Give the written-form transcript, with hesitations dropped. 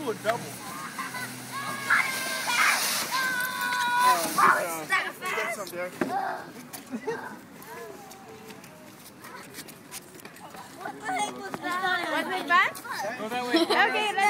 do a double. Get some, Derek. What the heck was that? Was it fun? Go that way. Okay, let's